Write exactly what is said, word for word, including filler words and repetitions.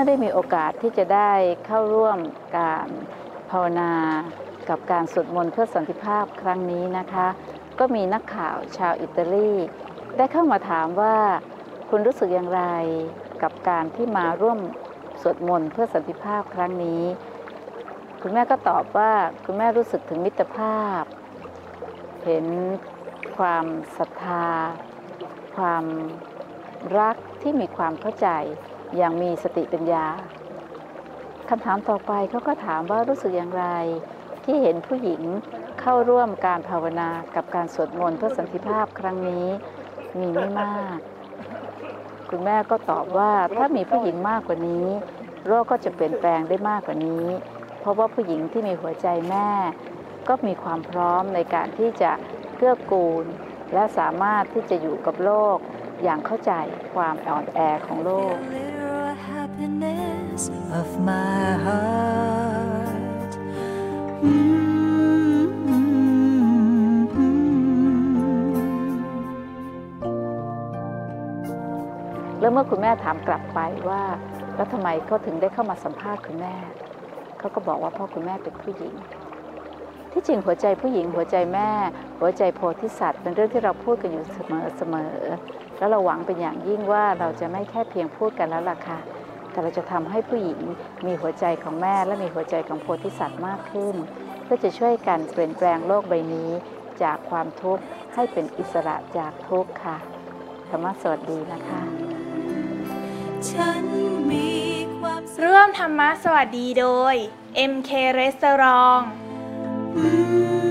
ได้มีโอกาสที่จะได้เข้าร่วมการภาวนากับการสวดมนต์เพื่อสันติภาพครั้งนี้นะคะก็มีนักข่าวชาวอิตาลีได้เข้ามาถามว่าคุณรู้สึกอย่างไรกับการที่มาร่วมสวดมนต์เพื่อสันติภาพครั้งนี้คุณแม่ก็ตอบว่าคุณแม่รู้สึกถึงมิตรภาพเห็นความศรัทธาความรักที่มีความเข้าใจอย่างมีสติปัญญาคำถามต่อไปเขาก็ถามว่ารู้สึกอย่างไรที่เห็นผู้หญิงเข้าร่วมการภาวนากับการสวดมนต์เพื่อสันติภาพครั้งนี้มีไม่มากคุณแม่ก็ตอบว่าถ้ามีผู้หญิงมากกว่านี้โลกก็จะเปลี่ยนแปลงได้มากกว่านี้เพราะว่าผู้หญิงที่มีหัวใจแม่ก็มีความพร้อมในการที่จะเกื้อกูลและสามารถที่จะอยู่กับโลกอย่างเข้าใจความอ่อนแอของโลกแล้วเมื่อคุณแม่ถามกลับไปว่าแล้วทำไมเขาถึงได้เข้ามาสัมภาษณ์คุณแม่เขาก็บอกว่าเพราะคุณแม่เป็นผู้หญิงที่จริงหัวใจผู้หญิงหัวใจแม่หัวใจโพธิสัตว์เป็นเรื่องที่เราพูดกันอยู่เสมอเสมอแล้วเราหวังเป็นอย่างยิ่งว่าเราจะไม่แค่เพียงพูดกันแล้วล่ะค่ะแต่เราจะทำให้ผู้หญิงมีหัวใจของแม่และมีหัวใจของโพธิสัตว์มากขึ้นเพื่อจะช่วยกันเปลี่ยนแปลงโลกใบนี้จากความทุกข์ให้เป็นอิสระจากทุกข์ค่ะธรรมะสวัสดีนะคะร่วมธรรมะสวัสดีโดย เอ็ม เค Restaurant